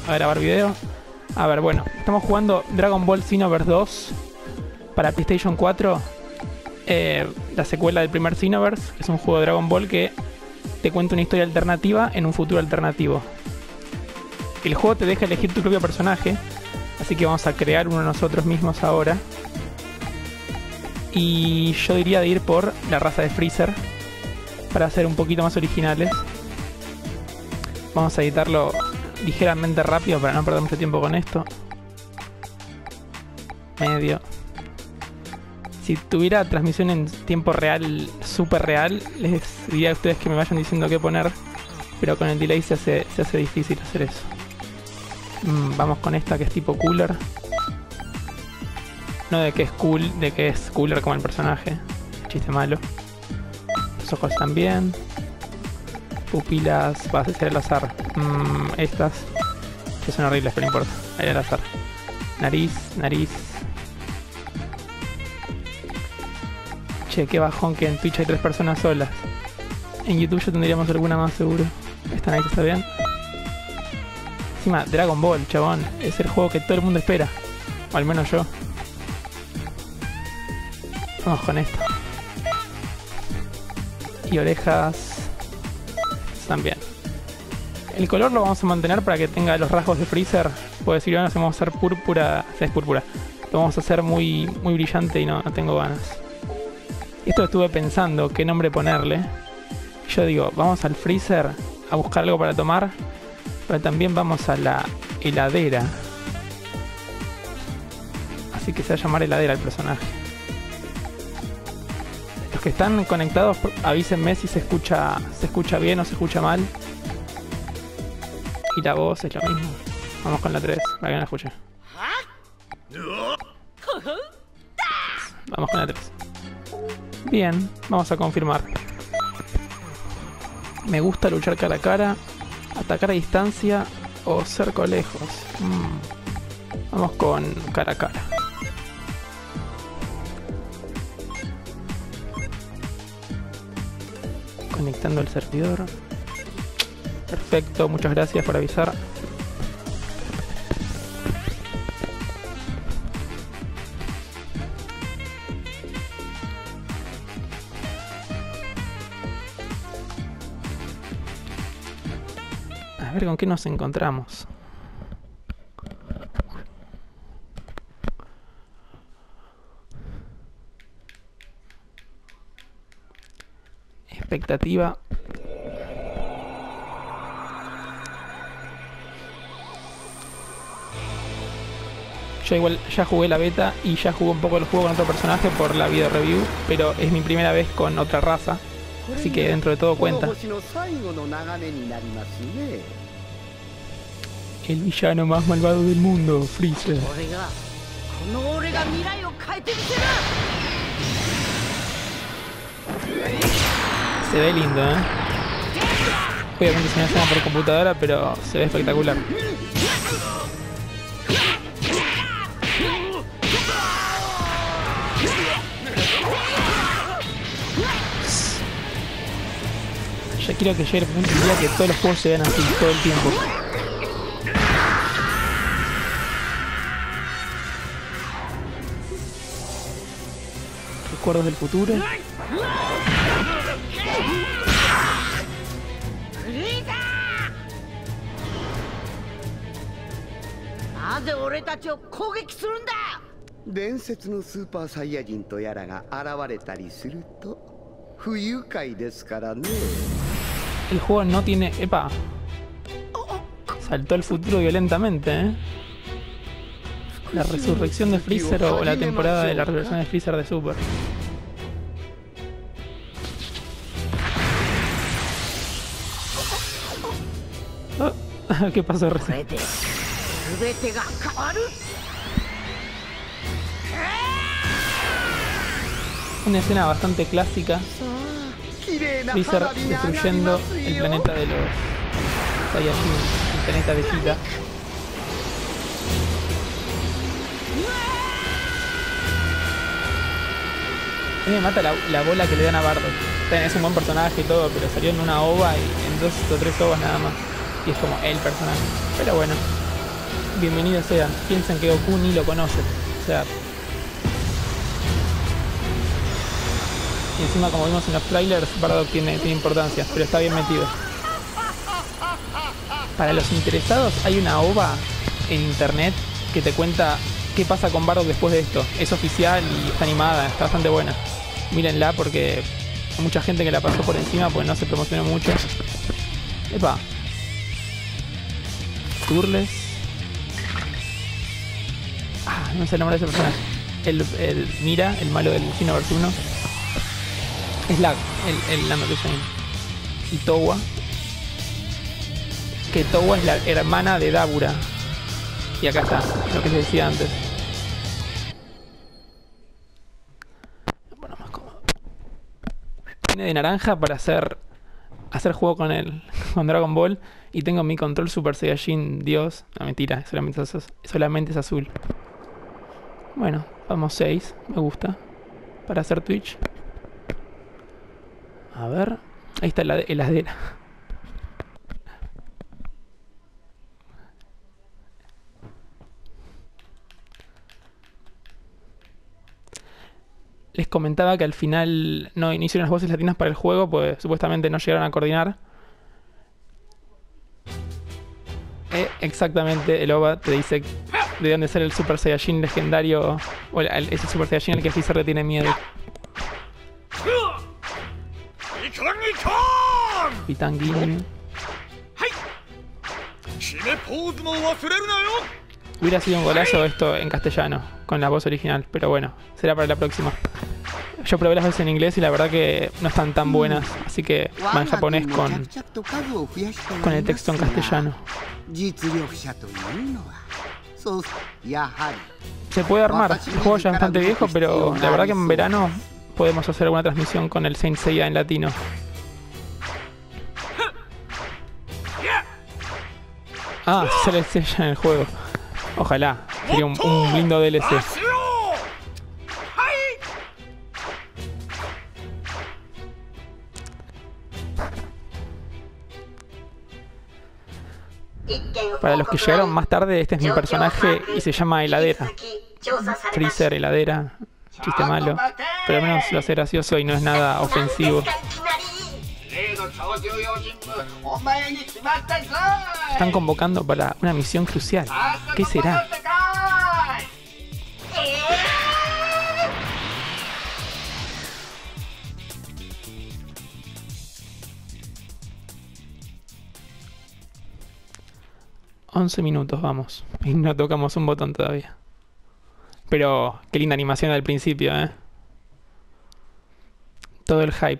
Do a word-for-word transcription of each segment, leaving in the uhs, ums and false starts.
a grabar video. A ver, bueno, estamos jugando Dragon Ball Xenoverse dos para PlayStation cuatro. Eh, la secuela del primer Xenoverse, que es un juego de Dragon Ball que te cuenta una historia alternativa en un futuro alternativo. El juego te deja elegir tu propio personaje, así que vamos a crear uno nosotros mismos ahora. Y yo diría de ir por la raza de Freezer para ser un poquito más originales. Vamos a editarlo ligeramente rápido para no perder mucho tiempo con esto. Medio. Si tuviera transmisión en tiempo real, súper real, les diría a ustedes que me vayan diciendo qué poner, pero con el delay se hace, se hace difícil hacer eso. Mm, vamos con esta que es tipo cooler. No de que es cool, de que es cooler como el personaje. Chiste malo. Los ojos también. Pupilas, vas a hacer al azar. Mm, estas, que son horribles, pero no importa. Ahí al azar. Nariz, nariz. Che, qué bajón que en Twitch hay tres personas solas. En YouTube ya tendríamos alguna más seguro. Esta nariz está bien. Encima, Dragon Ball, chabón. Es el juego que todo el mundo espera. O al menos yo. Vamos con esto. Y orejas también. El color lo vamos a mantener para que tenga los rasgos de Freezer. Puedo decir, bueno, vamos a hacer púrpura. O sea, es púrpura. Lo vamos a hacer muy, muy brillante y no, no tengo ganas. Esto estuve pensando qué nombre ponerle. Yo digo, vamos al freezer a buscar algo para tomar, pero también vamos a la heladera. Así que se va a llamar heladera el personaje. Los que están conectados, avísenme si se escucha, se escucha bien o se escucha mal. Y la voz es lo mismo. Vamos con la tres, para que no la escuche. Vamos con la tres. Bien, vamos a confirmar. Me gusta luchar cara a cara, atacar a distancia o cerco lejos. Mm. Vamos con cara a cara. Conectando el servidor. Perfecto, muchas gracias por avisar. A ver con qué nos encontramos. Expectativa. Yo igual ya jugué la beta y ya jugué un poco el juego con otro personaje por la video review, pero es mi primera vez con otra raza, así que dentro de todo cuenta. El villano más malvado del mundo, Freezer. Se ve lindo, ¿eh? Obviamente se me hace por computadora, pero se ve espectacular. Ya quiero que llegue el punto del día que todos los juegos se vean así todo el tiempo. Recuerdos del futuro. El juego no tiene... ¡Epa! Saltó al futuro violentamente, ¿eh? La resurrección de Freezer o la temporada de la resurrección de Freezer de Super. Oh, ¿qué pasó recién? Una escena bastante clásica. Freezer destruyendo el planeta de los Saiyajin, el planeta Vegeta. A mí me mata la, la bola que le dan a Bardock. Es un buen personaje y todo, pero salió en una ova y en dos o tres ovas nada más. Y es como el personaje. Pero bueno, bienvenido sea. Piensen que Goku ni lo conoce. O sea... Y encima, como vimos en los trailers, Bardock tiene, tiene importancia, pero está bien metido. Para los interesados, hay una ova en internet que te cuenta qué pasa con Bardock después de esto. Es oficial y está animada, está bastante buena. Mírenla porque hay mucha gente que la pasó por encima porque no se promocionó mucho. Epa. Turles. Ah, no sé el nombre de ese personaje. El, el Mira, el malo del Xenoverse uno. Es Lag, el, el Namekushin. Y Towa. Que Towa es la hermana de Dabura. Y acá está, lo que les decía antes. Bueno, más cómodo. Tiene de naranja para hacer hacer juego con él, con Dragon Ball. Y tengo mi control Super Saiyajin Dios. No, mentira, solamente es, solamente es azul. Bueno, vamos seis, me gusta. Para hacer Twitch. A ver, ahí está la heladera. Les comentaba que al final no, no hicieron las voces latinas para el juego, pues supuestamente no llegaron a coordinar. Eh, exactamente, el O V A te dice de dónde sale el Super Saiyajin legendario, o el, el, ese Super Saiyajin al que Freezer le tiene miedo. Pitanguini. Hubiera sido un golazo esto en castellano, con la voz original, pero bueno, será para la próxima. Yo probé las veces en inglés y la verdad que no están tan buenas, así que va en japonés con, con el texto en castellano. Se puede armar, el juego ya es bastante viejo, pero la verdad que en verano podemos hacer alguna transmisión con el Saint Seiya en latino. Ah, sí sale el Seiya en el juego. Ojalá, sería un, un lindo D L C. Para los que llegaron más tarde, este es mi personaje y se llama Heladera. Freezer, heladera, chiste malo, pero al menos lo hace gracioso y no es nada ofensivo. Están convocando para una misión crucial. ¿Qué será? once minutos, vamos. Y no tocamos un botón todavía. Pero qué linda animación al principio, ¿eh? Todo el hype.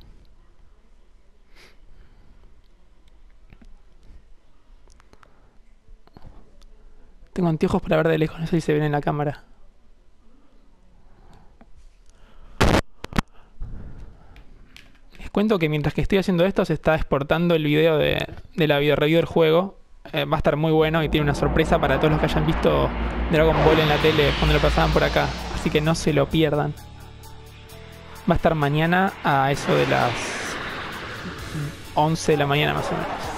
Tengo anteojos para ver de lejos, no sé si se ven en la cámara. Les cuento que mientras que estoy haciendo esto se está exportando el video de, de la video review del juego. Eh, va a estar muy bueno y tiene una sorpresa para todos los que hayan visto Dragon Ball en la tele cuando lo pasaban por acá. Así que no se lo pierdan. Va a estar mañana a eso de las once de la mañana más o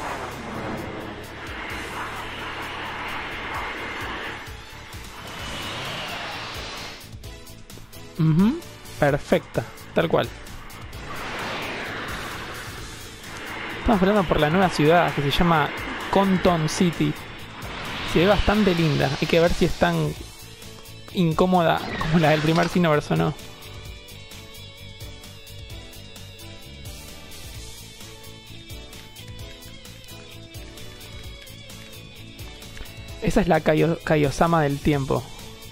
menos. Uh-huh. Perfecta, tal cual. Estamos hablando por la nueva ciudad que se llama Conton City. Se ve bastante linda. Hay que ver si es tan incómoda como la del primer Xenoverse o no. Esa es la Kaio Kaiosama del tiempo.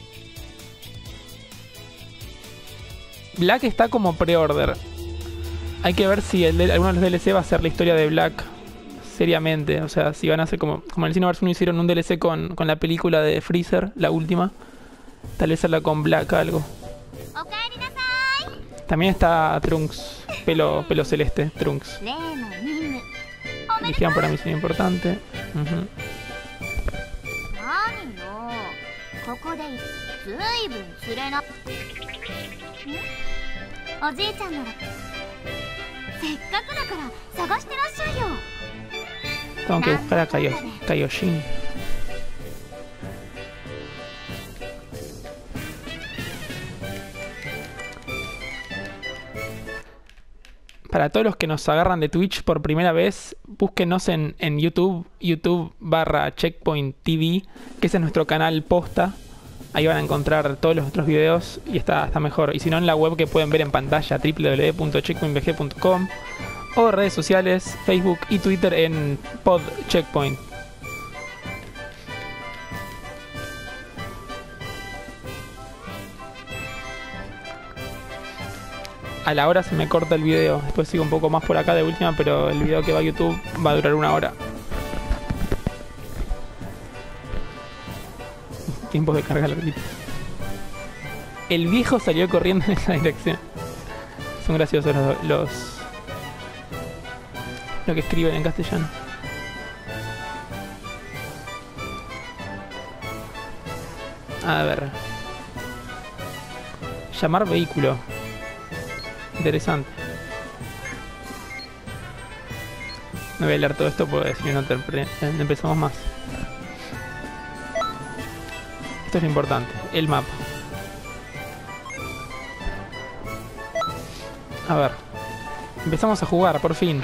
Black está como pre-order. Hay que ver si el de, alguno de los D L C va a ser la historia de Black seriamente. O sea, si van a hacer como, como en el Xenoverse uno hicieron un D L C con, con la película de Freezer, la última. Tal vez hacerla con Black algo. También está Trunks, pelo, pelo celeste, Trunks. Eligieron para misión importante. Uh-huh. Tengo que buscar a Kaio, Kaioshin. Para todos los que nos agarran de Twitch por primera vez, búsquenos en, en YouTube, YouTube barra Checkpoint T V, que ese es nuestro canal posta. Ahí van a encontrar todos los otros videos y está, está mejor. Y si no, en la web que pueden ver en pantalla, w w w punto checkpoint b g punto com, o redes sociales, Facebook y Twitter en Pod Checkpoint. A la hora se me corta el video, después sigo un poco más por acá de última, pero el video que va a YouTube va a durar una hora. Tiempo de carga larguito. El viejo salió corriendo en esa dirección. Son graciosos los, los lo que escriben en castellano. A ver. Llamar vehículo. Interesante. Me voy a leer todo esto porque si no te empezamos más. Esto es lo importante, el mapa. A ver. Empezamos a jugar, por fin.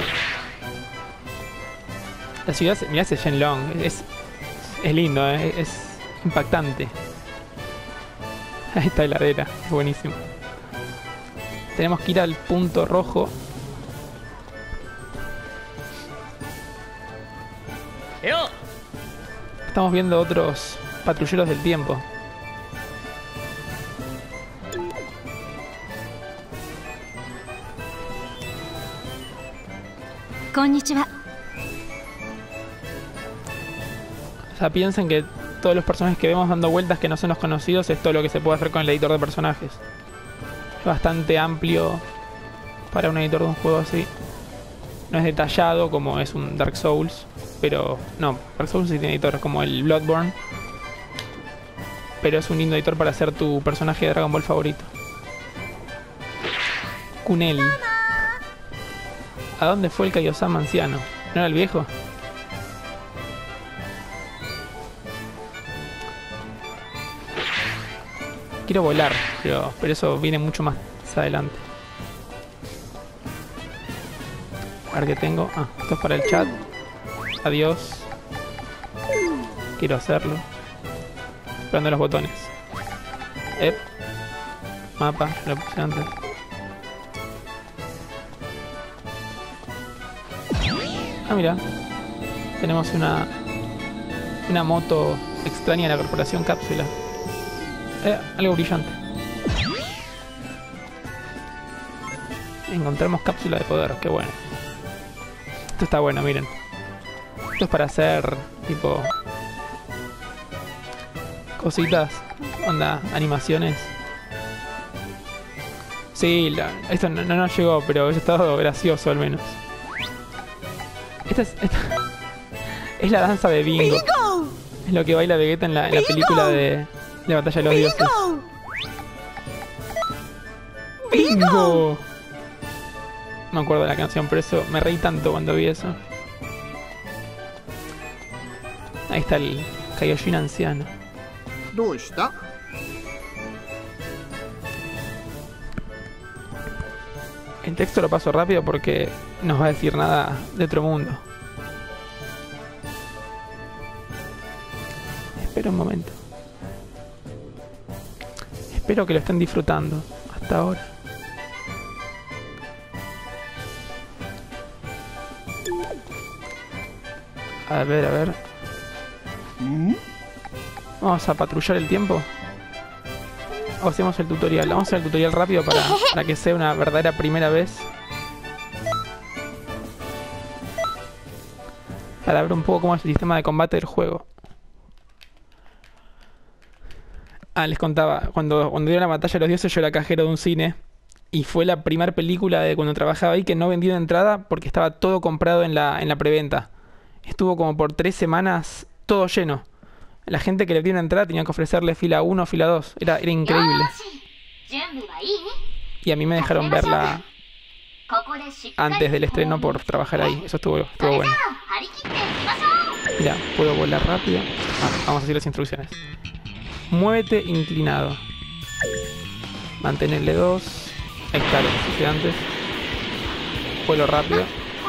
La ciudad, mirá ese Shenlong, es, es lindo, ¿eh? Es impactante. Ahí está la heladera, es buenísimo. Tenemos que ir al punto rojo. Estamos viendo otros patrulleros del tiempo. Konnichiwa. O sea, piensen que todos los personajes que vemos dando vueltas que no son los conocidos es todo lo que se puede hacer con el editor de personajes. Es bastante amplio para un editor de un juego así. No es detallado como es un Dark Souls, pero no, Dark Souls sí tiene editores como el Bloodborne, pero es un lindo editor para hacer tu personaje de Dragon Ball favorito. Kunel. ¿A dónde fue el Kaiosama anciano? ¿No era el viejo? Quiero volar, pero, pero eso viene mucho más adelante. A ver qué tengo. Ah, esto es para el chat. Adiós. Quiero hacerlo. Esperando los botones. Ep. Mapa, ya lo puse antes. Ah, mira. Tenemos una una moto extraña de la corporación Cápsula. Eh, algo brillante. Encontramos cápsula de poder, qué bueno. Esto está bueno, miren. Esto es para hacer tipo cositas, onda, animaciones. Sí, la, esto no, no nos llegó, pero ha estado gracioso al menos. Esta es, esta es la danza de Bingo. Bingo. Es lo que baila Vegeta en la, en la película de, de Batalla de los Dioses. ¡Bingo! No me acuerdo de la canción, pero eso me reí tanto cuando vi eso. Ahí está el Kaioshin anciano. ¿Dónde está? El texto lo paso rápido porque no va a decir nada de otro mundo. Espera un momento. Espero que lo estén disfrutando hasta ahora. A ver, a ver. Vamos a patrullar el tiempo. O hacemos el tutorial. Vamos a hacer el tutorial rápido para, para que sea una verdadera primera vez. Para ver un poco cómo es el sistema de combate del juego. Ah, les contaba. Cuando, cuando dio la batalla de los dioses yo era cajero de un cine. Y fue la primera película de cuando trabajaba ahí que no vendí de entrada porque estaba todo comprado en la, en la preventa. Estuvo como por tres semanas todo lleno. La gente que le dio una entrada tenía que ofrecerle fila uno, fila dos. Era, era increíble. Y a mí me dejaron verla antes del estreno por trabajar ahí. Eso estuvo, estuvo bueno. Mira, puedo volar rápido. Ah, vamos a hacer las instrucciones. Muévete inclinado. Mantén L dos. Ahí está lo que hice antes. vuelo rápido.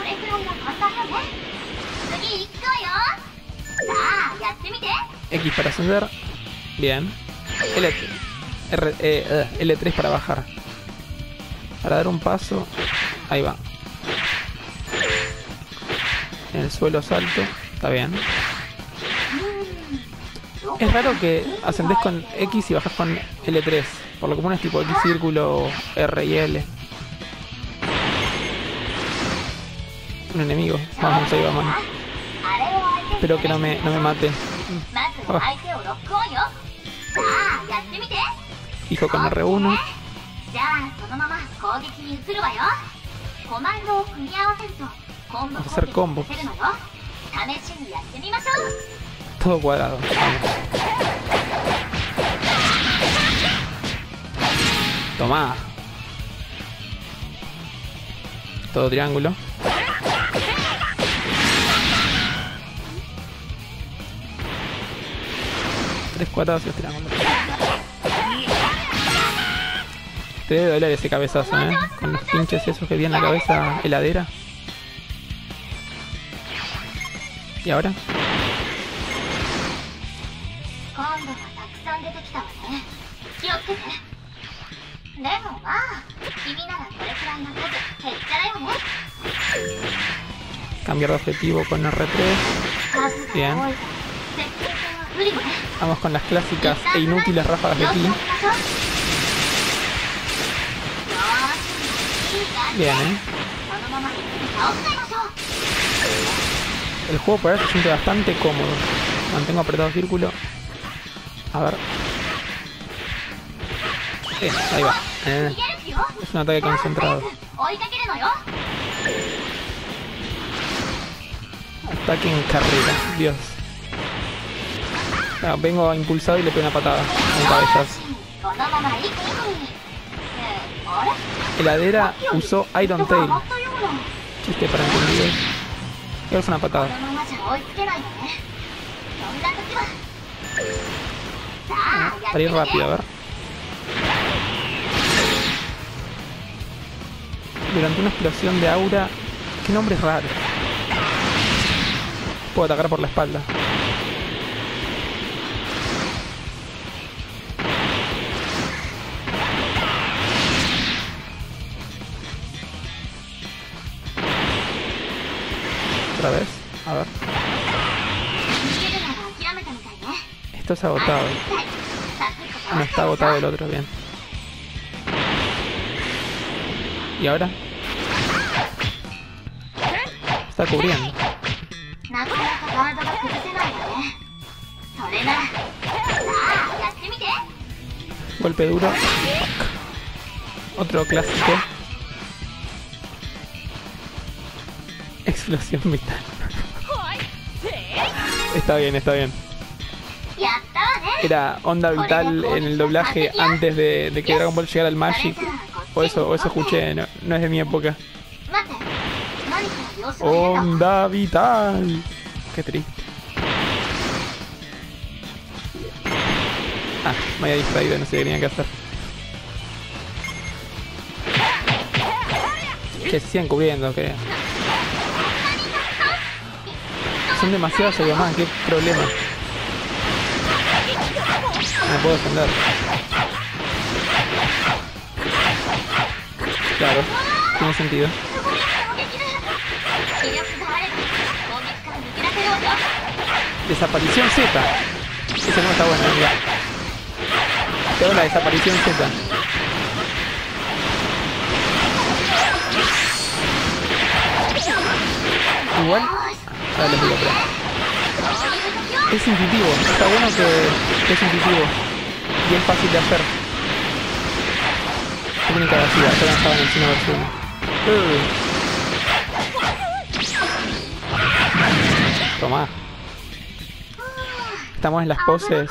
X para ascender. Bien. L tres. R, eh, L tres para bajar. Para dar un paso. Ahí va. En el suelo salto. Está bien. Es raro que ascendés con X y bajás con L tres. Por lo común es tipo X círculo, R y L. Un enemigo. Vamos, ahí vamos. Espero que no me, no me mate. Oh. Fijo con R uno. Vamos a hacer combos. Todo cuadrado. Vamos. Toma. Todo triángulo. Tres cuadrados y los triángulos. Te debe doler ese cabezazo, ¿eh? Con los pinches esos que tienen en la cabeza heladera. ¿Y ahora? Cambiar de objetivo con R tres. Bien. Vamos con las clásicas e inútiles ráfagas de ki. Bien, ¿eh? El juego por ahora se siente bastante cómodo. Mantengo apretado círculo. A ver. Eh, ahí va. Eh, es un ataque concentrado. Ataque en carrera. Dios. Ah, vengo impulsado y le pego una patada. Un cabezazo. Heladera usó Iron Tail. Chiste para entendidos. Y ahora es una patada. Ah, para ir rápido, a ver. Durante una explosión de aura. ¿Qué nombre es raro? Puedo atacar por la espalda. Otra vez. A ver. Esto es agotado. No está agotado el otro, bien. ¿Y ahora? Está cubriendo. Golpe duro. Otro clásico. Explosión vital. Está bien, está bien. Era onda vital en el doblaje antes de, de que Dragon Ball llegara al Magic. O eso, o eso escuché, no, no es de mi época. Onda vital. Qué triste. Ah, me había distraído, no sé qué tenía que hacer. Que se sigan cubriendo, que... Son demasiados Saiyaman, qué problema. No me puedo defender. Claro, tiene sentido. Desaparición Z. Esa no está buena, mira. Tengo la desaparición Z. Igual. Ahora les digo, pero... Es intuitivo. Está bueno que, que es intuitivo. Y es fácil de hacer. Técnica vacía, ya no estaba en el cine versión. Uh. Tomá. Estamos en las poses.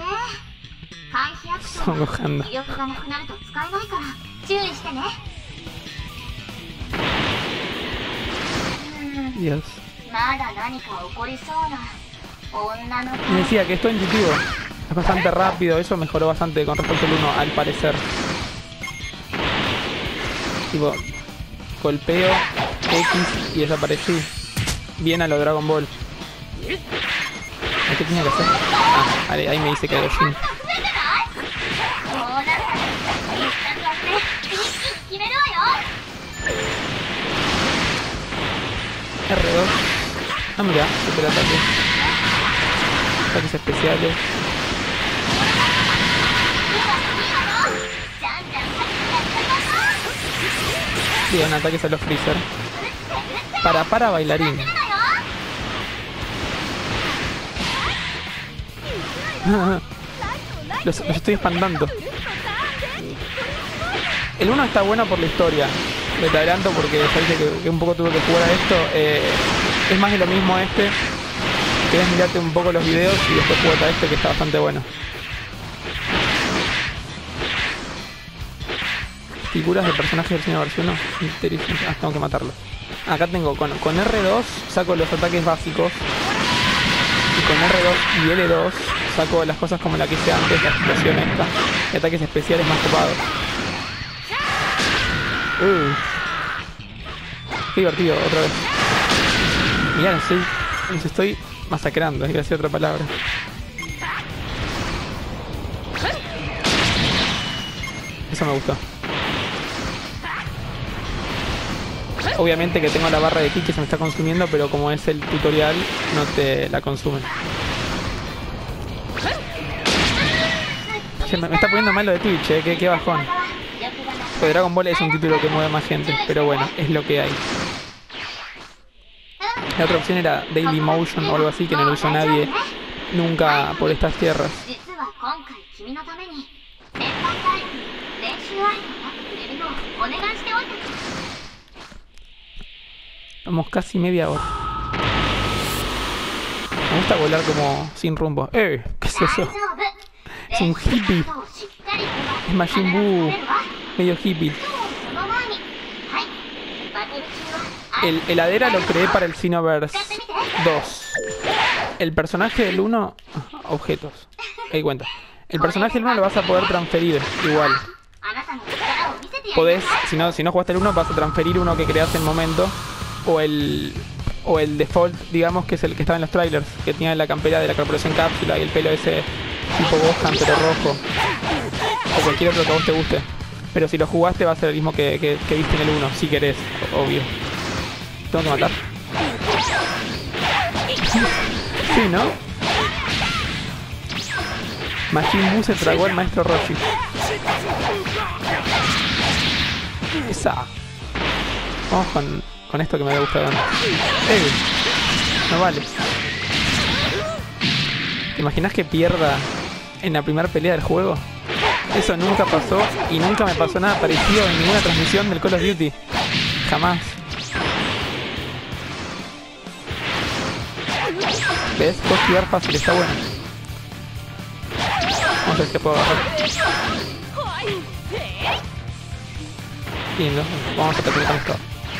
Son Gohan. Dios. Y decía que esto es intuitivo. Es bastante rápido. Eso mejoró bastante con respecto al uno, al parecer. Tipo, golpeo X y desaparecí. Bien a lo Dragon Ball. ¿Qué tenía que hacer? Ah, vale, ahí me dice que hago Shin. R dos. Ah, mira, super ataque. Ataques especiales. Bien, ataques a los Freezer. Para, para, bailarín. los, los estoy espantando. El uno está bueno por la historia. Me te adelanto porque ya dije que, que un poco tuve que jugar a esto. Eh, es más de lo mismo este. Querés mirarte un poco los videos y después jugar a este que está bastante bueno. Figuras de personajes del Xenoverse uno. Interesante. Ah, tengo que matarlo. Acá tengo con, con R dos saco los ataques básicos. Y con R dos y L dos saco las cosas como la que hice antes, la explosión esta. Y ataques especiales más copados. Uh. Qué divertido, otra vez. Mirá, los estoy, los estoy masacrando, iba a decir otra palabra. Eso me gustó. Obviamente que tengo la barra de ki que se me está consumiendo, pero como es el tutorial, no te la consumen. Me, me está poniendo mal lo de Twitch, eh, qué, qué bajón. Pues Dragon Ball es un título que mueve más gente, pero bueno, es lo que hay. La otra opción era Daily Motion o algo así, que no lo usó nadie nunca por estas tierras. Vamos casi media hora. Me gusta volar como sin rumbo. ¡Eh! ¿Qué es eso? Es un hippie. Es Majin Buu. Medio hippie. El heladera lo creé para el Xenoverse dos. El personaje del uno... Objetos. Ahí cuenta. El personaje del uno lo vas a poder transferir igual. Podés, si no, si no jugaste el uno, vas a transferir uno que creaste en el momento. O el... O el default, digamos, que es el que estaba en los trailers. Que tenía la campera de la Corporación Cápsula y el pelo ese tipo Gohan, pero rojo. O cualquier otro que a vos te guste. Pero si lo jugaste va a ser el mismo que, que, que viste en el uno, si querés, obvio. Tengo que matar. Sí, ¿no? Majin Buu se tragó al maestro Roshi. Esa. Vamos con, con esto que me había gustado antes. ¡Ey! No vale. ¿Te imaginas que pierda en la primera pelea del juego? Eso nunca pasó y nunca me pasó nada parecido en ninguna transmisión del Call of Duty. Jamás. ¿Ves? Puedo esquivar fácil, está bueno. Vamos a ver si puedo agarrar. Lindo. Vamos a terminar con esto.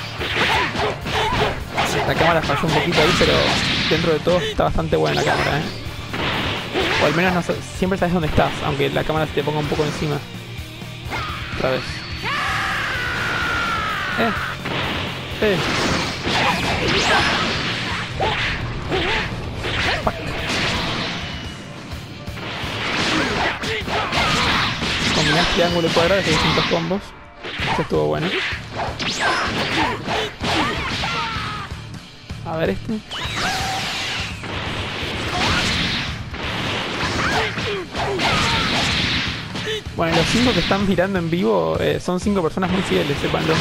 La cámara falló un poquito ahí, pero dentro de todo está bastante buena la cámara, ¿eh? O al menos no, siempre sabes dónde estás, aunque la cámara se te ponga un poco encima. Otra vez. Eh. Eh. Fuck. Combinás triángulo y cuadrado, hace distintos combos. Eso estuvo bueno. A ver este. Bueno, los cinco que están mirando en vivo eh, son cinco personas muy fieles, sepanlo.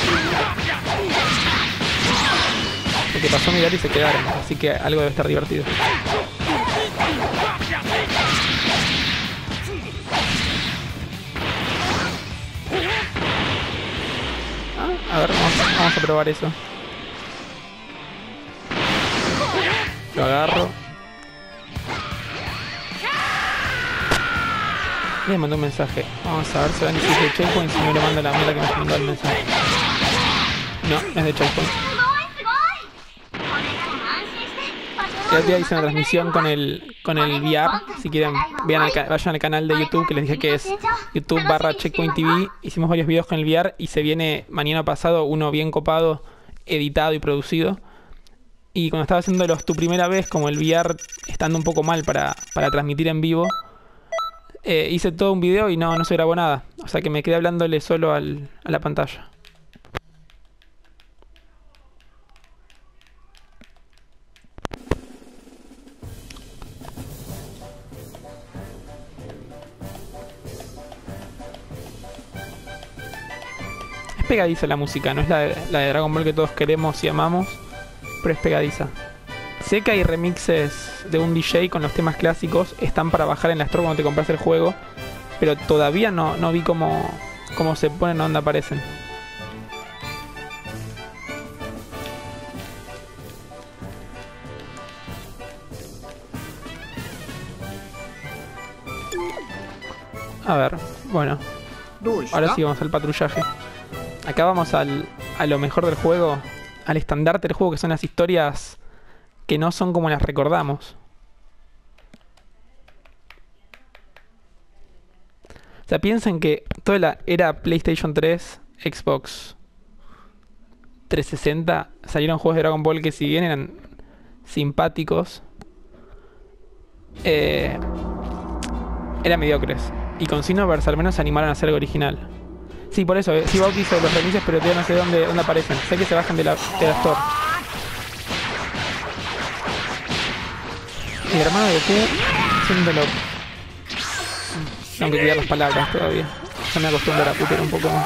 Porque pasó a mirar y se quedaron, así que algo debe estar divertido. Ah, a ver, vamos, vamos a probar eso. Lo agarro. Le mandó un mensaje. Vamos a ver si van a decir de Checkpoint, si no le mando la mierda que me mandó el mensaje. No, es de Checkpoint. El otro día hice una transmisión con el con el V R. Si quieren, vean al, vayan al canal de YouTube que les dije que es YouTube barra Checkpoint T V. Hicimos varios videos con el V R y se viene mañana pasado uno bien copado editado y producido. Y cuando estaba haciéndolos tu primera vez, como el V R estando un poco mal para, para transmitir en vivo, eh, hice todo un video y no, no se grabó nada. O sea que me quedé hablándole solo al, a la pantalla. Es pegadiza la música, no es la de, la de Dragon Ball que todos queremos y amamos, pero es pegadiza. Sé que hay remixes de un D J con los temas clásicos, están para bajar en la store cuando te compras el juego, pero todavía no, no vi cómo, cómo se ponen o dónde aparecen. A ver, bueno, ahora sí vamos al patrullaje. Acá vamos al, a lo mejor del juego, al estandarte del juego, que son las historias que no son como las recordamos. O sea, piensen que toda la era PlayStation tres, Xbox trescientos sesenta, salieron juegos de Dragon Ball que si bien eran simpáticos, eh, eran mediocres. Y con Xenoverse al menos se animaron a hacer algo original. Sí, por eso, eh, sí, Bauti hizo los remixes, pero todavía no sé dónde, dónde aparecen. Sé que se bajan de la, de la store. Mi hermano de Goku haciéndolo. Tengo que cuidar las palabras todavía. Ya me acostumbro a putear un poco más.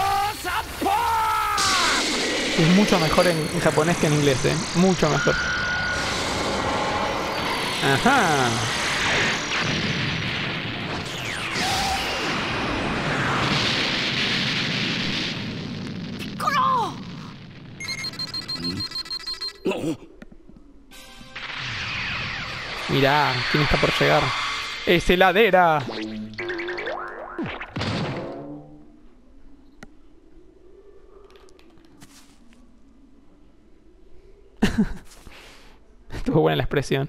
Es mucho mejor en, en japonés que en inglés, eh. Mucho mejor. Ajá. Mirá, ¿quién está por llegar? ¡Es heladera! Estuvo buena la expresión.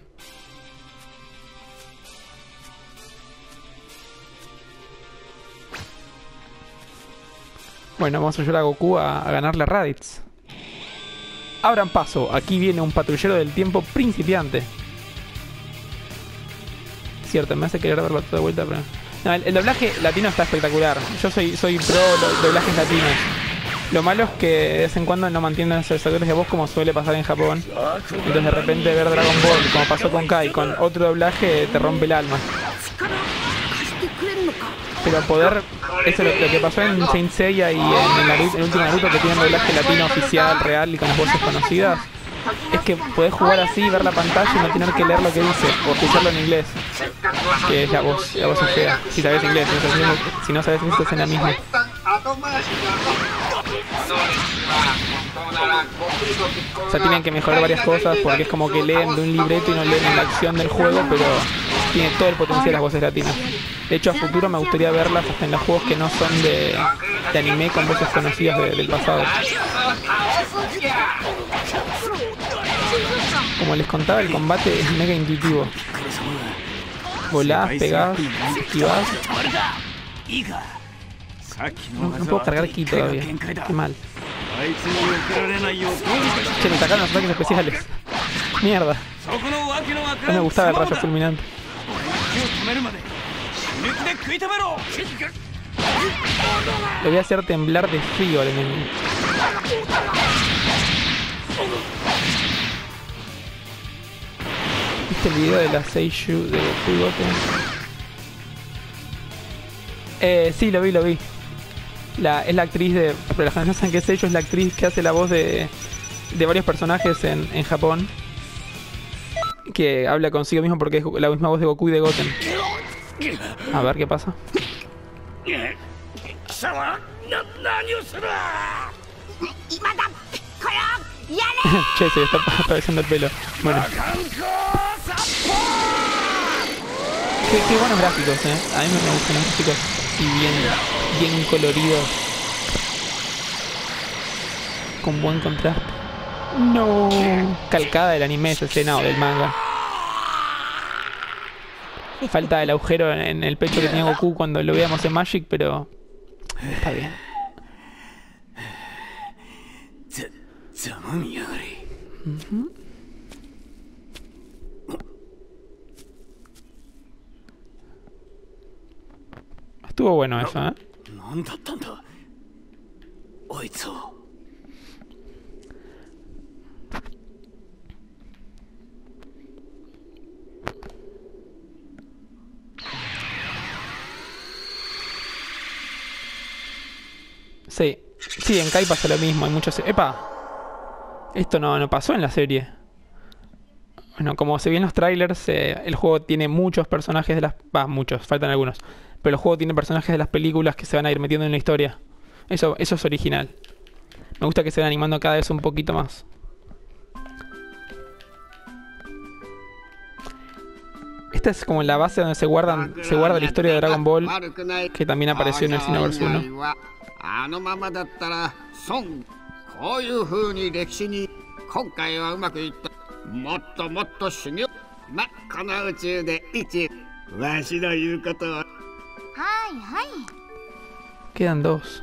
Bueno, vamos a ayudar a Goku a, a ganarle a Raditz. Abran paso, aquí viene un patrullero del tiempo principiante. Cierto, me hace querer verlo todo de vuelta, pero... No, el, el doblaje latino está espectacular. Yo soy, soy pro do, doblajes latinos. Lo malo es que de vez en cuando no mantienen esos actores de voz como suele pasar en Japón. Entonces de repente ver Dragon Ball, como pasó con Kai, con otro doblaje, te rompe el alma. Pero poder... Eso es lo, lo que pasó en Saint Seiya y en el, Naruto, el último Naruto, que tienen doblaje latino oficial, real y con las voces conocidas, es que podés jugar así, ver la pantalla y no tener que leer lo que dice, o escucharlo en inglés, que es la voz, la voz es fea, si sabes inglés, si no, si no sabes inglés, es la misma. O sea, tienen que mejorar varias cosas, porque es como que leen de un libreto y no leen la acción del juego, pero tiene todo el potencial de las voces latinas. De hecho, a futuro me gustaría verlas hasta en los juegos que no son de, de anime, con voces conocidas de, del pasado. Como les contaba, el combate es mega intuitivo. Volás, pegás, esquivás. No, no puedo cargar ki todavía. Qué mal. Che, me sacaron los ataques especiales. Mierda. No me gustaba el rayo fulminante. Le voy a hacer temblar de frío al enemigo. ¿Viste el video de la Seishu de Goku y Goten? Eh, sí, lo vi, lo vi. La, es la actriz de... Pero la gente no saben que Seishu es la actriz que hace la voz de, de varios personajes en, en Japón. Que habla consigo mismo porque es la misma voz de Goku y de Goten. A ver qué pasa. Che, se le está atravesando el pelo. Bueno. Qué, qué buenos gráficos, eh. A mí me gustan los gráficos así bien, bien coloridos. Con buen contraste. No. Calcada del anime esa escena o del manga. Falta el agujero en el pecho que tenía Goku cuando lo veíamos en Magic, pero está bien. Uh-huh. Estuvo bueno eso, ¿eh? Sí, sí, en Kai pasa lo mismo, hay muchos... ¡Epa! Esto no, no pasó en la serie. Bueno, como se ve en los trailers, eh, el juego tiene muchos personajes de las... Va, muchos, faltan algunos. Pero el juego tiene personajes de las películas que se van a ir metiendo en la historia. Eso, eso es original. Me gusta que se vayan animando cada vez un poquito más. Esta es como la base donde se guardan, se guarda la historia de Dragon Ball, que también apareció en el Xenoverse uno. Quedan dos.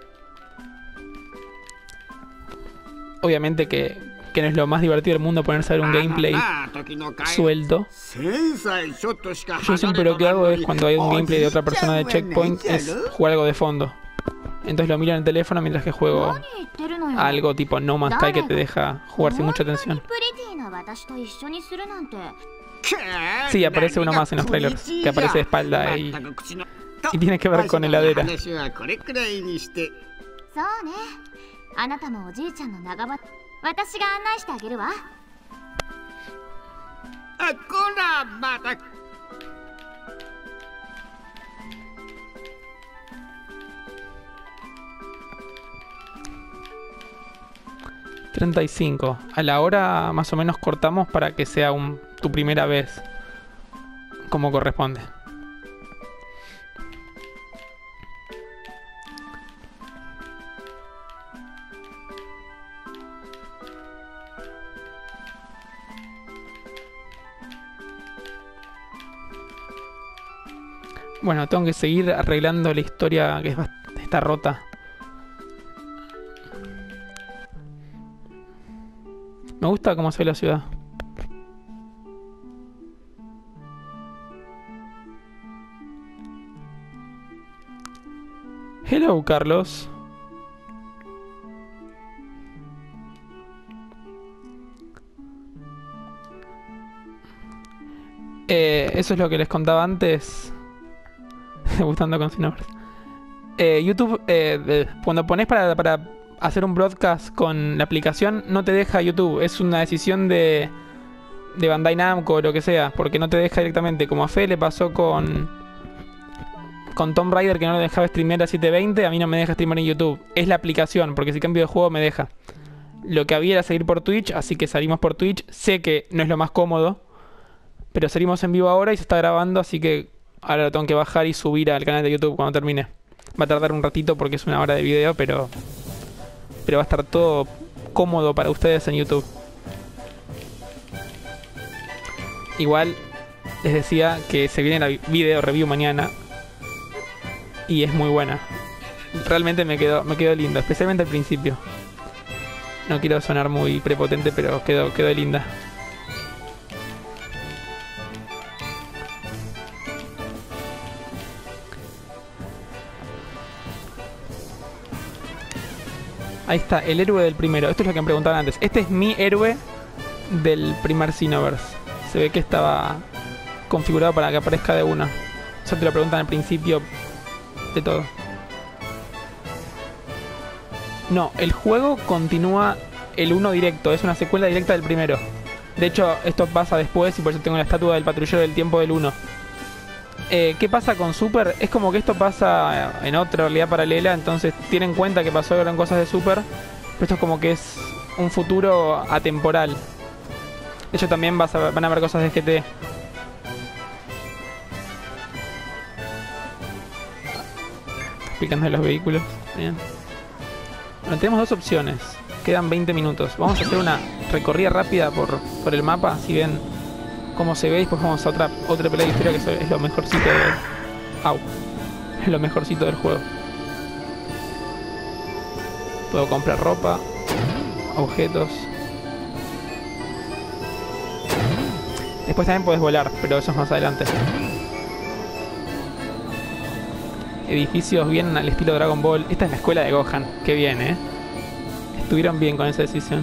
Obviamente que, que no es lo más divertido del mundo ponerse a ver un gameplay suelto. Yo siempre lo que hago es, cuando hay un gameplay de otra persona de Checkpoint, es jugar algo de fondo. Entonces lo miro en el teléfono mientras que juego algo tipo No Man's Sky que te deja jugar sin mucha atención. Sí, aparece uno más en los trailers, que aparece de espalda y, y tiene que ver con heladera. treinta y cinco. A la hora más o menos cortamos para que sea un, tu primera vez, como corresponde. Bueno, tengo que seguir arreglando la historia que es bast- está rota. Me gusta cómo se ve la ciudad. Hello, Carlos. Eh, eso es lo que les contaba antes. Debutando con Xenoverse. Eh, YouTube, eh, de- cuando pones para, para hacer un broadcast con la aplicación, no te deja YouTube. Es una decisión de, de Bandai Namco o lo que sea, porque no te deja directamente. Como a Fe le pasó con, con Tomb Raider, que no lo dejaba streamear a setecientos veinte, a mí no me deja streamear en YouTube. Es la aplicación, porque si cambio de juego me deja. Lo que había era seguir por Twitch, así que salimos por Twitch. Sé que no es lo más cómodo, pero salimos en vivo ahora y se está grabando, así que ahora lo tengo que bajar y subir al canal de YouTube cuando termine. Va a tardar un ratito porque es una hora de video, pero pero va a estar todo cómodo para ustedes en YouTube. Igual les decía que se viene la video review mañana y es muy buena. Realmente me quedó me quedó linda, especialmente al principio. No quiero sonar muy prepotente, pero quedó quedó linda. Ahí está, el héroe del primero. Esto es lo que me preguntaban antes. Este es mi héroe del primer Xenoverse. Se ve que estaba configurado para que aparezca de una. Eso te lo preguntan al principio de todo. No, el juego continúa el uno directo. Es una secuela directa del primero. De hecho, esto pasa después y por eso tengo la estatua del patrullero del tiempo del uno. Eh, ¿Qué pasa con Super? Es como que esto pasa en otra realidad paralela, entonces tienen en cuenta que pasó gran cosas de Super, pero esto es como que es un futuro atemporal. De hecho también vas a, van a ver cosas de G T. Explicando los vehículos. Bien. Bueno, tenemos dos opciones. Quedan veinte minutos. Vamos a hacer una recorrida rápida por, por el mapa, si ven cómo se ve, y después vamos a otra, otra pelea de historia que es lo mejorcito del... Au. Es lo mejorcito del juego. Puedo comprar ropa. objetos. Después también podés volar, pero eso es más adelante. Edificios bien al estilo Dragon Ball. Esta es la escuela de Gohan. Qué bien, ¿eh? Estuvieron bien con esa decisión.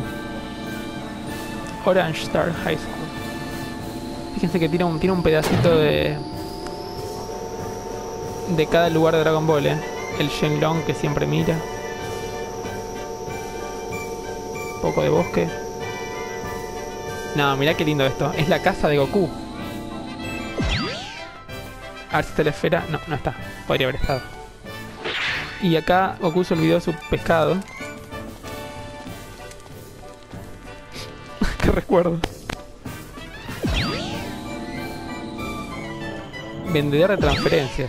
Orange Star High School. Fíjense que tiene un, tiene un pedacito de... de cada lugar de Dragon Ball, ¿eh? El Shenlong que siempre mira. Un poco de bosque. No, mirá qué lindo esto. Es la casa de Goku. A ver si está la esfera. No, no está. Podría haber estado. Y acá Goku se olvidó de su pescado. Qué recuerdo. Vendedor de transferencias.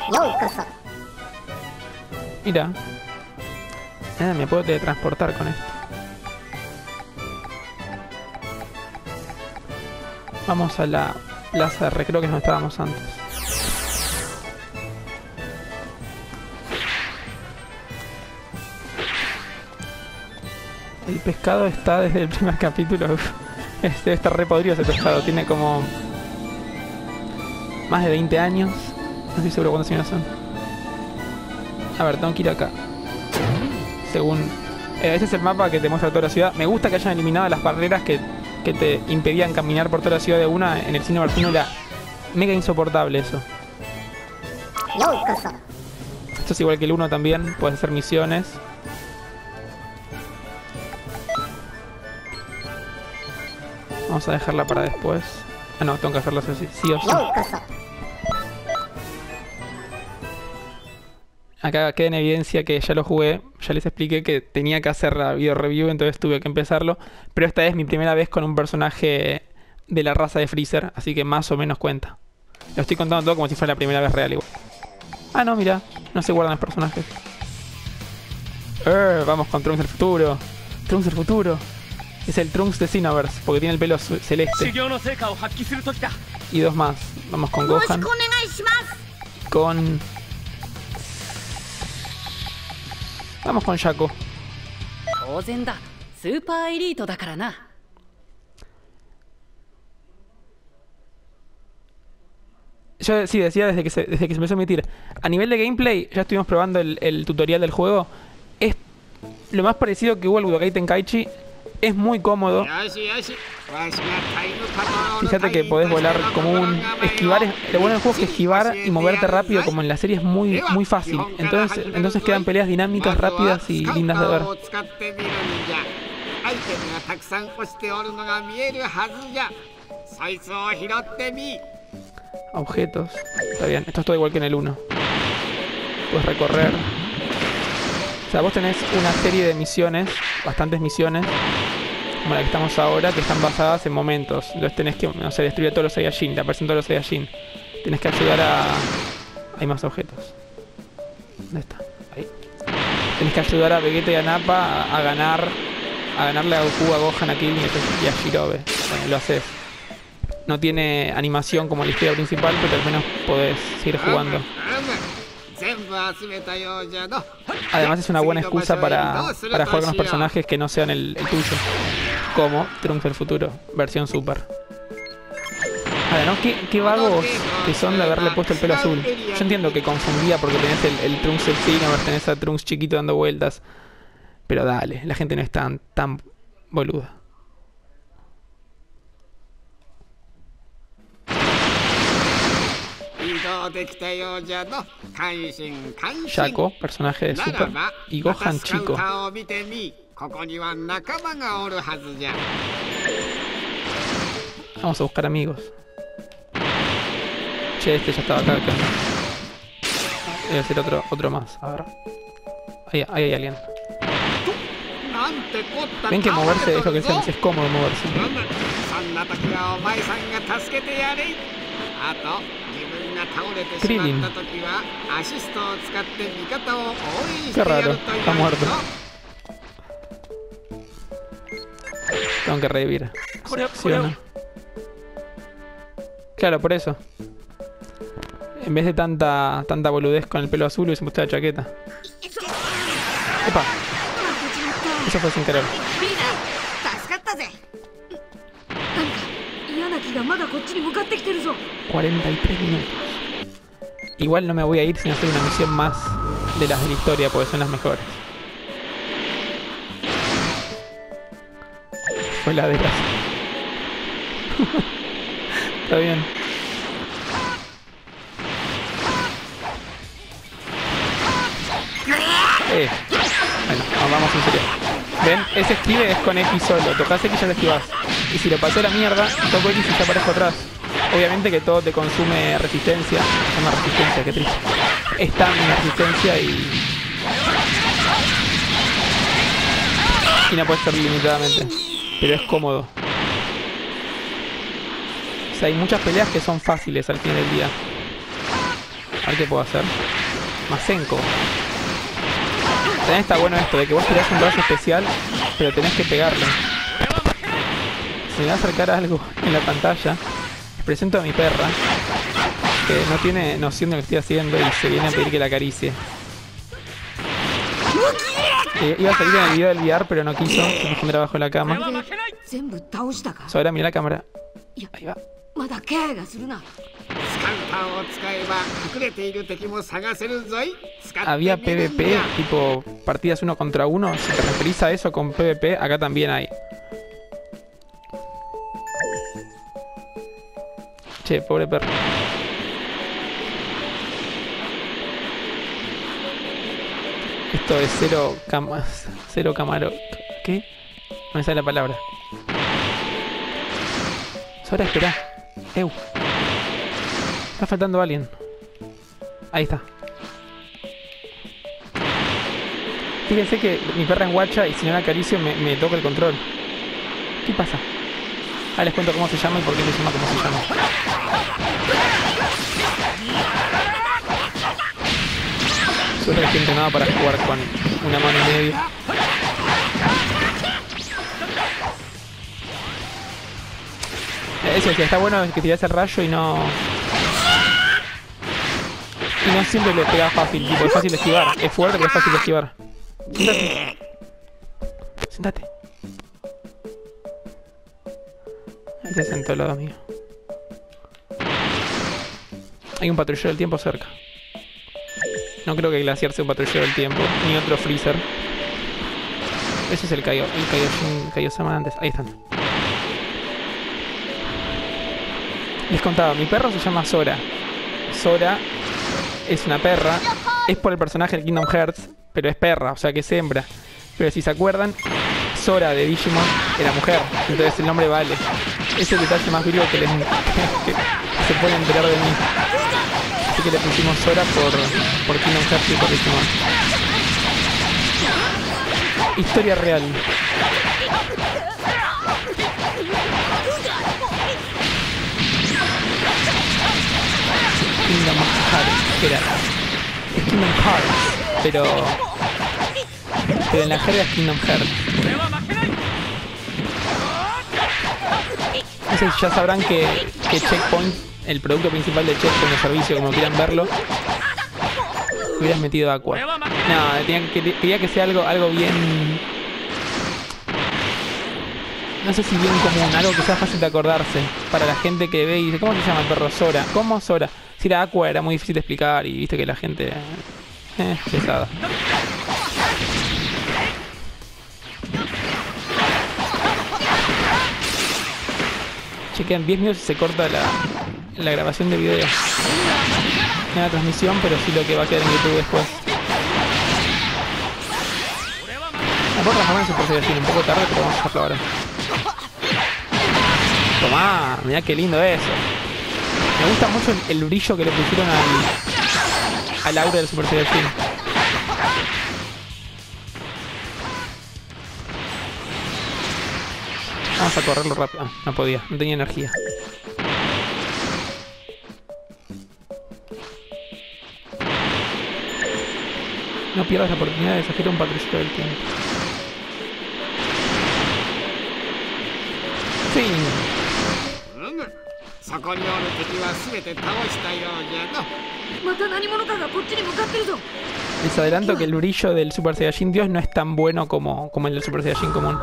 Mira. Ah, me puedo teletransportar con esto. Vamos a la plaza de recreo que es donde estábamos antes. El pescado está desde el primer capítulo. Debe estar re podrido ese pescado. Tiene como más de veinte años. No estoy seguro cuántos años son. A ver, tengo que ir acá. Según... Eh, ese es el mapa que te muestra toda la ciudad. Me gusta que hayan eliminado las barreras que, que te impedían caminar por toda la ciudad de una. En el Xenoverse uno era mega insoportable eso. Esto es igual que el uno también. Puedes hacer misiones. Vamos a dejarla para después. Ah, no, tengo que hacerlo así, sí o sí. Acá queda en evidencia que ya lo jugué. Ya les expliqué que tenía que hacer la video review, entonces tuve que empezarlo. Pero esta es mi primera vez con un personaje de la raza de Freezer, así que más o menos cuenta. Lo estoy contando todo como si fuera la primera vez real igual. Ah, no, mira, no se guardan los personajes. Eh, vamos con Trunks del futuro. Trunks del futuro. Es el Trunks de Xenoverse, porque tiene el pelo celeste. Y dos más. Vamos con Gohan. Con... Vamos con Shaco. Yo sí decía desde que, se, desde que se empezó a emitir. A nivel de gameplay, ya estuvimos probando el, el tutorial del juego. Es lo más parecido que hubo al Budokai Tenkaichi. Es muy cómodo. Fíjate que podés volar como un... Esquivar, es, lo bueno del juego es que esquivar y moverte rápido como en la serie es muy, muy fácil. Entonces, entonces quedan peleas dinámicas, rápidas y lindas de ver. Objetos. Está bien, esto es todo igual que en el uno. Puedes recorrer. O sea, vos tenés una serie de misiones, bastantes misiones, como la que estamos ahora, que están basadas en momentos. Entonces tenés que, no sé, destruir a todos los Saiyajin, te aparecen todos los Saiyajin. Tenés que ayudar a... Hay más objetos. ¿Dónde está? Ahí. Tenés que ayudar a Vegeta y a Nappa a, a ganar, a ganarle a Goku, a Gohan, a Krillin y a Shirobe. Bueno, lo haces. No tiene animación como la historia principal, pero al menos podés seguir jugando. Además es una buena excusa para, para jugar con los personajes que no sean el, el tuyo. Como Trunks del futuro, versión Super. Ahora, ¿no? ¿Qué, qué vagos que son de haberle puesto el pelo azul. Yo entiendo que confundía porque tenés el, el Trunks del Xenoverse, tenés a Trunks chiquito dando vueltas. Pero dale, la gente no es tan, tan boluda. Shaco, personaje de Super, y Gohan chico. Vamos a buscar amigos. Che, este ya estaba acá. acá. Voy a hacer otro, otro más. A ver. Ahí, ahí hay alguien. Ven que moverse es lo que decíamos, es cómodo moverse. Krillin. Qué raro, está muerto. Tengo que revivir. ¿Sí o no? Claro, por eso. En vez de tanta tanta boludez con el pelo azul, hubiese puesto la chaqueta. ¡Epa! Eso fue sin querer. cuarenta y tres minutos. Igual no me voy a ir sin hacer una misión más de las de la historia, porque son las mejores. Fue la de las... Está bien. Eh. Bueno, vamos en serio. ¿Ven? Ese esquive es con X solo. Tocas X y ya lo esquivas. Y si lo pasó a la mierda, toco X y ya aparezco atrás. Obviamente que todo te consume resistencia. Se llama resistencia, qué triste. Está en resistencia y... Y no puede ser ilimitadamente. Pero es cómodo. O sea, hay muchas peleas que son fáciles al fin del día. A ver qué puedo hacer. Masenko. También está bueno esto de que vos tirás un rayo especial, pero tenés que pegarle. Si me va a acercar algo en la pantalla, les presento a mi perra, que no tiene noción de lo que estoy haciendo y se viene a pedir que la acaricie. Eh, iba a salir en el video del V R, pero no quiso, se me pondrá abajo de la cama. So, ahora mira la cámara. Ahí va. Había PvP, tipo partidas uno contra uno. Si te referís a eso con PvP, acá también hay. Che, pobre perro. Esto es cero camas. Cero camaro. ¿Qué? No me sale la palabra. Sora, espera. Eu. Está faltando alguien. Ahí está. Fíjense que mi perra es guacha y si no la acaricio me, me toca el control. ¿Qué pasa? Ah, les cuento cómo se llama y por qué se llama como se llama. Suerte que estoy entrenado para jugar con una mano y media. Eso sí, está bueno que tirás el rayo y no... Y no siempre le pega fácil, tipo, es fácil de esquivar. Es fuerte, pero es fácil de esquivar. Siéntate. Siéntate. Ahí se sentó al lado mío. Hay un patrullero del tiempo cerca. No creo que Glaciar sea un patrullero del tiempo, ni otro Freezer. Ese es el Kaio, el Kaioshin, Kaiosama antes. Ahí están. Les contaba, mi perro se llama Sora. Sora es una perra. Es por el personaje de Kingdom Hearts, pero es perra, o sea que es hembra. Pero si se acuerdan, Sora de Digimon era mujer, entonces el nombre vale. Es el detalle más virgo que, les, que, que se pueden enterar de mí. Así que le pusimos Sora por, por Kingdom Hearts y por Digimon. Historia real. Kingdom Hearts, era. Es Kingdom Hearts, pero... Pero en la jerga es Kingdom Hearts. Entonces ya sabrán que, que Checkpoint, el producto principal de Checkpoint, el servicio, como quieran verlo, hubieras metido Aqua. No, tenía que, quería que sea algo, algo bien... No sé si bien común, algo que sea fácil de acordarse. Para la gente que ve y dice, ¿cómo se llama el perro? Sora. ¿Cómo Sora? Si era Aqua era muy difícil de explicar y viste que la gente... Eh, pesada. Chequean diez minutos y se corta la, la grabación de video. No la transmisión, pero sí lo que va a quedar en YouTube después. Me puedo transformar en Super Saiyajin un poco tarde, pero vamos a hacerlo ahora. Tomá, mirá qué lindo eso. Me gusta mucho el, el brillo que le pusieron al, al aura del Super Saiyajin. Vamos a correrlo rápido. Ah, no podía, no tenía energía. No pierdas la oportunidad de desafiar a un patrullero del tiempo. Fin. Les adelanto que el brillo del Super Saiyajin Dios no es tan bueno como, como el del Super Saiyajin común.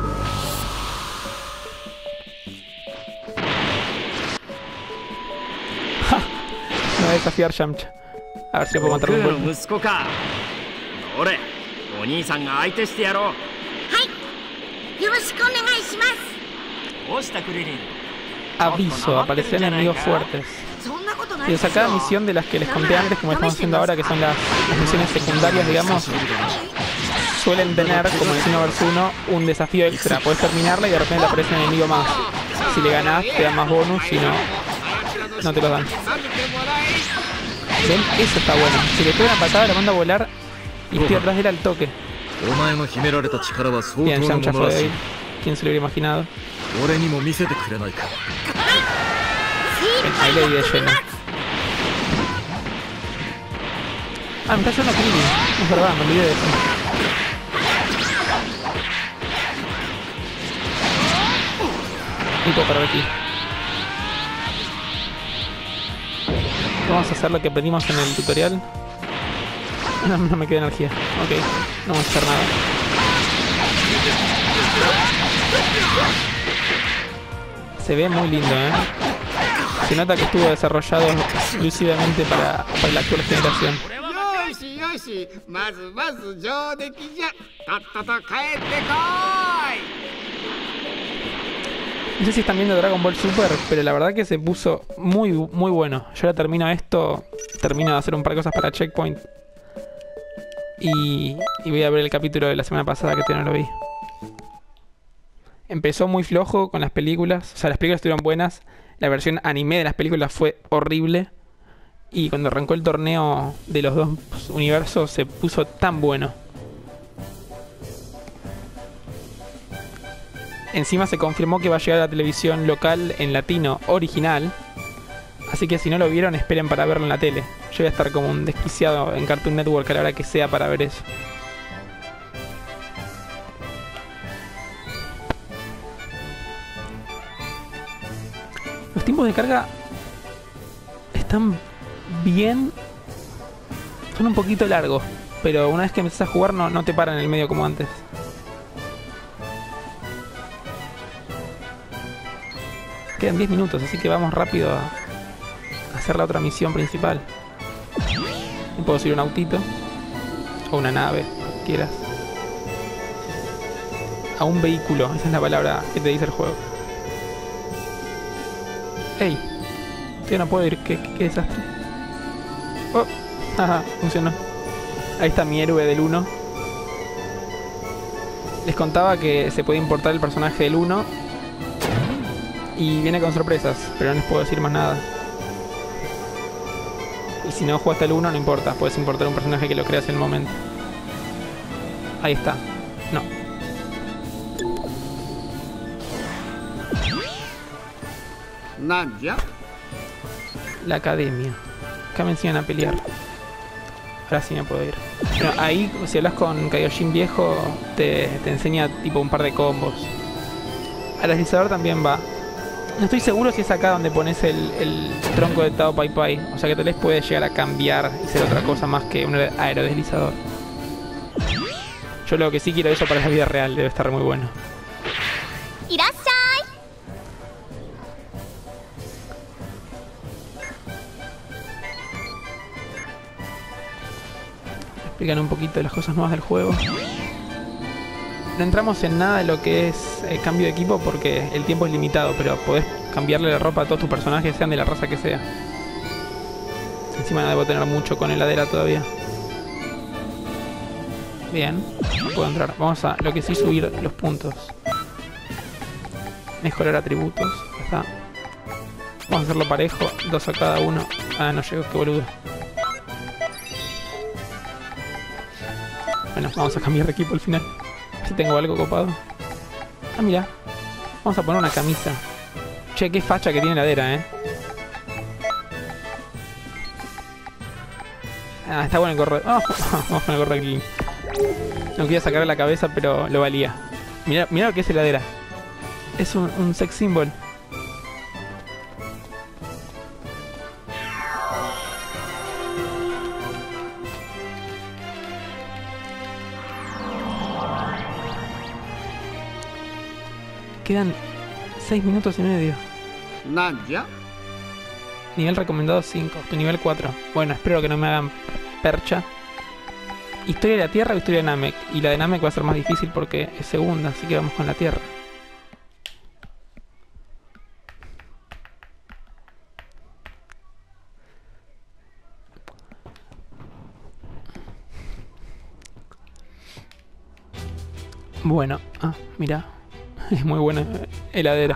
¡Ja! Me va a desafiar Yamcha. A ver si lo puedo matar un golpe. Aviso, aparecerán enemigos fuertes. Y o sea, cada misión de las que les conté antes, como estamos haciendo ahora, que son las, las misiones secundarias, digamos, suelen tener, como en Xenoverse uno, un desafío extra. Podés terminarla y de repente te aparece un enemigo más. Si le ganás, te dan más bonus, si no, no te los dan. ¿Ven? Eso está bueno. Si le pega una patada, la manda a volar y estoy atrás de él al toque. Bien, Yamcha fue débil. ¿Quién se lo hubiera imaginado? Ahí le di de lleno. Ah, me está haciendo Krillin. Es verdad, me olvidé de eso. Y puedo parar aquí. Vamos a hacer lo que aprendimos en el tutorial. No, no me queda energía. Ok, no vamos a hacer nada. Se ve muy lindo, ¿eh? Se nota que estuvo desarrollado exclusivamente para, para la actual generación. No sé si están viendo Dragon Ball Super, pero la verdad que se puso muy, muy bueno. Yo ahora termino esto, termino de hacer un par de cosas para Checkpoint. Y, y voy a ver el capítulo de la semana pasada que todavía no lo vi. Empezó muy flojo con las películas, o sea, las películas estuvieron buenas. La versión anime de las películas fue horrible. Y cuando arrancó el torneo de los dos universos se puso tan bueno. Encima se confirmó que va a llegar a la televisión local en latino original. Así que si no lo vieron, esperen para verlo en la tele. Yo voy a estar como un desquiciado en Cartoon Network a la hora que sea para ver eso. Los tiempos de carga están bien. Son un poquito largos, pero una vez que empiezas a jugar no, no te paran en el medio como antes. Quedan diez minutos, así que vamos rápido a hacer la otra misión principal. Y puedo subir un autito o una nave, lo que quieras. A un vehículo, esa es la palabra que te dice el juego. ¡Ey! Yo no puedo ir, qué, qué, qué desastre. ¡Oh! Ajá, funcionó. Ahí está mi héroe del uno. Les contaba que se puede importar el personaje del uno. Y viene con sorpresas, pero no les puedo decir más nada. Y si no jugaste el uno, no importa. Puedes importar un personaje que lo creas en el momento. Ahí está. No. La academia. Acá me enseñan a pelear. Ahora sí me puedo ir. Bueno, ahí, si hablas con Kaioshin viejo, te, te enseña tipo un par de combos. Al deslizador también va. No estoy seguro si es acá donde pones el, el tronco de Tao Pai Pai. O sea que tal vez puede llegar a cambiar y ser otra cosa más que un aerodeslizador. Yo lo que sí quiero eso para la vida real. Debe estar muy bueno. Explican un poquito de las cosas nuevas del juego. No entramos en nada de lo que es eh, cambio de equipo porque el tiempo es limitado, pero podés cambiarle la ropa a todos tus personajes, sean de la raza que sea. Encima no debo tener mucho con heladera todavía. Bien, no puedo entrar. Vamos a lo que sí, subir los puntos. Mejorar atributos. Ya está. Vamos a hacerlo parejo, dos a cada uno. Ah, no llego, qué boludo. Bueno, vamos a cambiar de equipo al final. Si tengo algo copado. Ah, mira. Vamos a poner una camisa. Che, qué facha que tiene heladera, eh. Ah, está bueno el gorro. Oh, vamos con el gorro de Krillin. No quería sacarle la cabeza, pero lo valía. Mira, mira lo que es heladera. Es un, un sex symbol. Quedan seis minutos y medio. ¿Nanya? Nivel recomendado cinco, tu nivel cuatro. Bueno, espero que no me hagan percha. ¿Historia de la Tierra o historia de Namek? Y la de Namek va a ser más difícil porque es segunda, así que vamos con la Tierra. Bueno, ah, mira. Es muy buena heladera.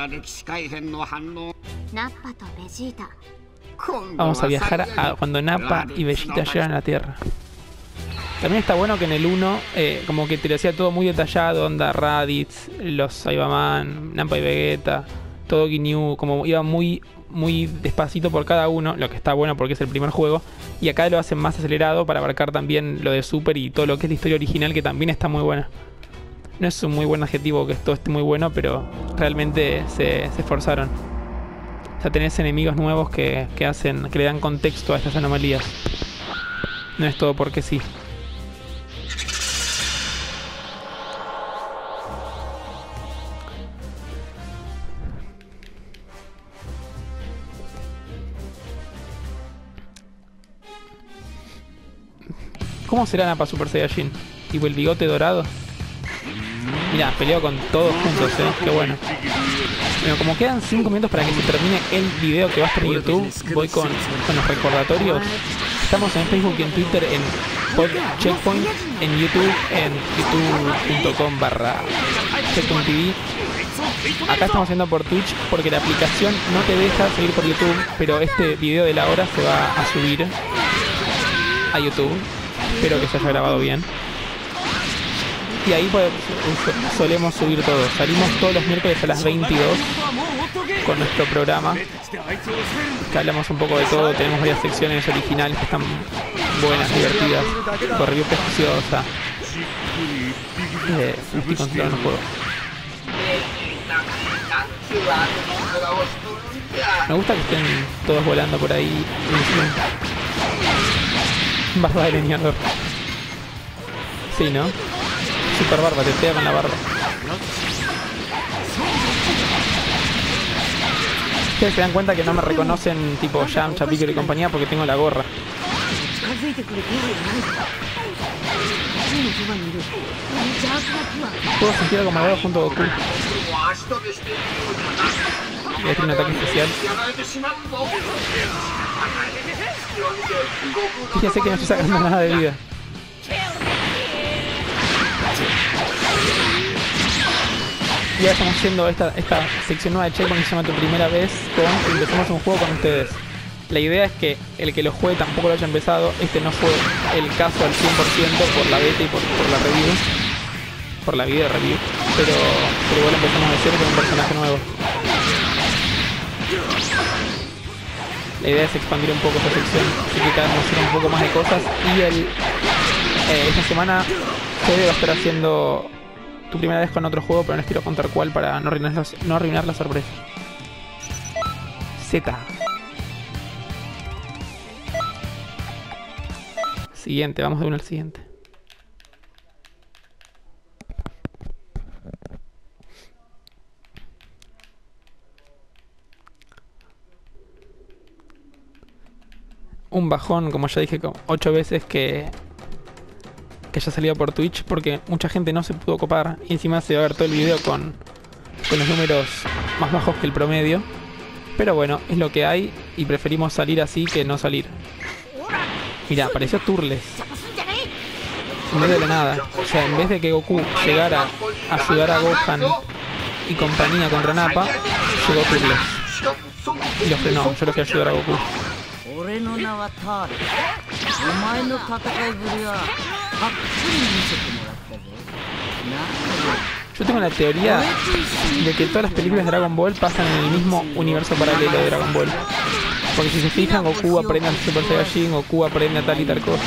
Vamos a viajar a cuando Nappa y Vegeta llegan a la Tierra. También está bueno que en el uno, eh, como que te lo hacía todo muy detallado, onda Raditz, los Saibaman, Nappa y Vegeta, todo Ginyu, como iba muy, muy despacito por cada uno, lo que está bueno porque es el primer juego. Y acá lo hacen más acelerado para abarcar también lo de Super y todo lo que es la historia original, que también está muy buena. No es un muy buen adjetivo que esto esté muy bueno, pero realmente se, se esforzaron. O sea, tenés enemigos nuevos que, que hacen, que le dan contexto a estas anomalías. No es todo porque sí. ¿Cómo será Nappa Super Saiyajin? ¿Tipo el bigote dorado? Mirá, peleo con todos juntos, eh. Qué bueno. Bueno, como quedan cinco minutos para que se termine el video que va a estar en YouTube, voy con, con los recordatorios. Estamos en Facebook y en Twitter en Pod Checkpoint, en YouTube en youtube punto com barra checkpoint T V. Acá estamos haciendo por Twitch porque la aplicación no te deja seguir por YouTube, pero este video de la hora se va a subir a YouTube. Espero que se haya grabado bien. Y ahí pues, solemos subir todo. Salimos todos los miércoles a las veintidós con nuestro programa, que hablamos un poco de todo. Tenemos varias secciones originales que están buenas, divertidas. Con review preciosa. Eh, no estoy concentrado en el juego. Me gusta que estén todos volando por ahí. Barba de leñador. Sí, ¿no? Super barba, te pega con la barba. Ustedes se dan cuenta que no me reconocen tipo Yamcha, Piccolo y compañía porque tengo la gorra. Puedo sentir algo malvado junto a Goku. Voy a hacer un ataque especial. Fíjense que no estoy sacando nada de vida. Y ahora estamos yendo a esta, esta sección nueva de Checkpoint que se llama Tu Primera Vez, con empezamos un juego con ustedes. La idea es que el que lo juegue tampoco lo haya empezado. Este no fue el caso al cien por ciento por la beta y por, por la review, por la video review, pero, pero igual empezamos de cero con un personaje nuevo. La idea es expandir un poco esta sección, así que cada vez nos hacer un poco más de cosas. Y el, eh, esta semana Fede va a estar haciendo Tu Primera Vez con otro juego, pero no les quiero contar cuál para no arruinar la, no arruinar la sorpresa. Z. Siguiente, vamos de uno al siguiente. Un bajón, como ya dije ocho veces, que que haya salido por Twitch porque mucha gente no se pudo copar y encima se va a ver todo el video con, con los números más bajos que el promedio. Pero bueno, es lo que hay y preferimos salir así que no salir. Mirá, apareció Turles en medio de la nada. O sea, en vez de que Goku llegara a ayudar a Gohan y compañía contra Nappa, llegó Turles y lo frenó. Yo lo fui a ayudar a Goku. Yo tengo la teoría de que todas las películas de Dragon Ball pasan en el mismo universo paralelo de Dragon Ball. Porque si se fijan, Goku aprende a Super Saiyajin, Goku aprende a tal y tal cosa.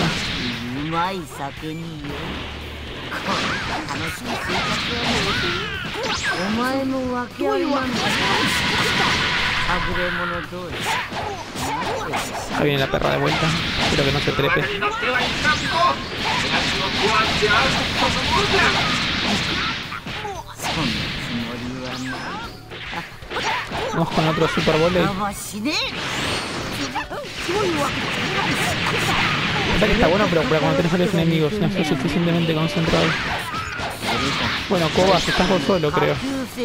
Ahí viene la perra de vuelta. Espero que no se trepe. Vamos con otro Super Volley. Pasa que está bueno, pero para cuando tenés a los enemigos, no estoy suficientemente concentrado. Bueno, Cobas, estás vos solo, creo.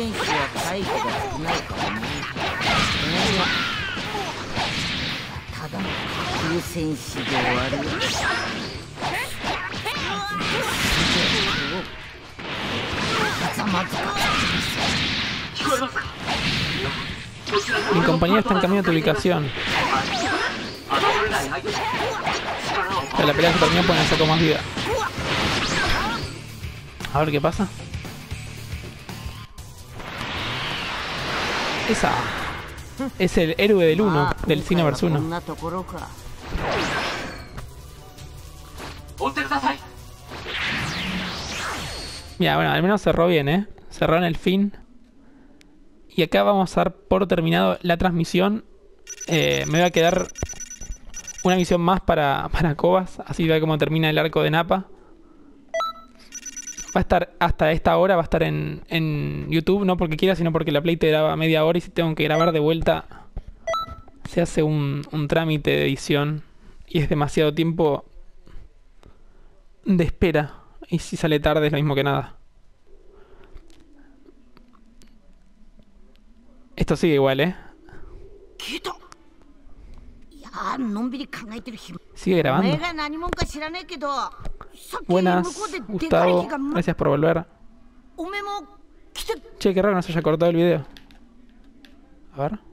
Mi compañero está en camino a tu ubicación. Pero la pelea se terminó porque me sacó más vida. A ver qué pasa. Esa es el héroe del uno, del Xenoverse uno. Mira, bueno, al menos cerró bien, ¿eh? Cerró en el fin. Y acá vamos a dar por terminado la transmisión. Eh, me va a quedar una misión más para, para Cobas. Así ve cómo termina el arco de Nappa. Va a estar hasta esta hora, va a estar en, en YouTube. No porque quiera, sino porque la Play te graba media hora. Y si tengo que grabar de vuelta, se hace un, un trámite de edición. Y es demasiado tiempo de espera. Y si sale tarde es lo mismo que nada. Esto sigue igual, ¿eh? Sigue grabando. Buenas, Gustavo. Gracias por volver. Che, qué raro que no se haya cortado el video. A ver.